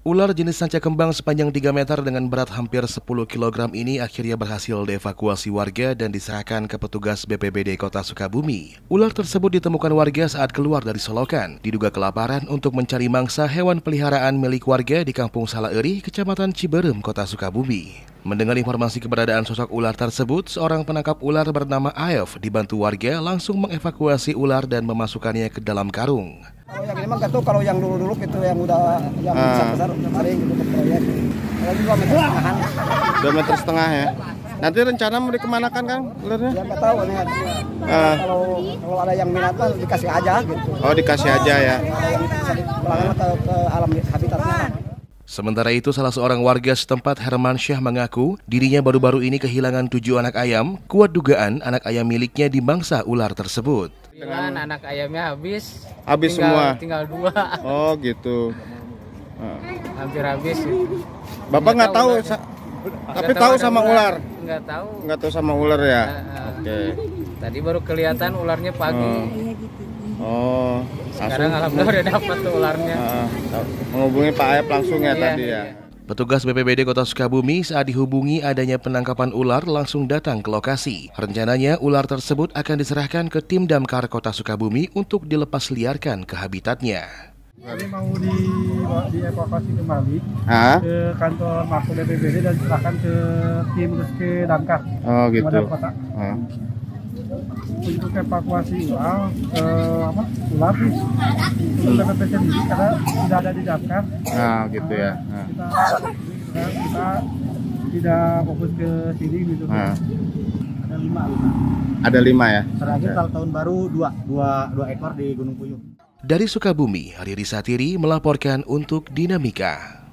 Ular jenis sanca kembang sepanjang 3 meter dengan berat hampir 10 kg ini akhirnya berhasil dievakuasi warga dan diserahkan ke petugas BPBD Kota Sukabumi. Ular tersebut ditemukan warga saat keluar dari solokan, diduga kelaparan untuk mencari mangsa hewan peliharaan milik warga di Kampung Salaeri, Kecamatan Ciberem, Kota Sukabumi. Mendengar informasi keberadaan sosok ular tersebut, seorang penangkap ular bernama Aef dibantu warga langsung mengevakuasi ular dan memasukkannya ke dalam karung. Kalau yang ini mah nggak tahu, kalau yang dulu gitu yang udah yang besar sering gitu ke proyek. Kalau 2,5 meter. 2,5 meter ya. Nanti rencana mau dikemanakan Kang ularnya? Ya nggak tahu nih. Kalau ada yang minat mah dikasih aja gitu. Oh, dikasih aja ya. Ada yang bisa dipulangkan ke alam habitatnya. Sementara itu, salah seorang warga setempat, Herman Syah, mengaku dirinya baru-baru ini kehilangan 7 anak ayam. Kuat dugaan anak ayam miliknya dimangsa ular tersebut. Dengan anak ayamnya habis semua. Tinggal 2. Oh gitu. Hampir habis. Bapak nggak tahu, tapi tahu sama ular. Nggak tahu. Nggak tahu sama ular ya. Oke. Tadi baru kelihatan ularnya pagi. Oh. Sekarang alhamdulillah udah dapat tuh ularnya. Menghubungi Pak Aep langsung ya tadi ya. Petugas BPBD Kota Sukabumi saat dihubungi adanya penangkapan ular langsung datang ke lokasi. Rencananya ular tersebut akan diserahkan ke tim Damkar Kota Sukabumi untuk dilepas liarkan ke habitatnya. Kami mau dievakuasi kembali ke kantor Marko BPBD dan serahkan ke tim ke Damkar. Oh gitu. Kota. Untuk evakuasi ular untuk BPBD sendiri karena sudah ada di Damkar. Gitu ya. Kita tidak fokus ke sini gitu. Ada 5 ya. Terakhir kalau tahun baru 2 ekor di Gunung Puyuh. Dari Sukabumi, Riri Satiri melaporkan untuk Dinamika.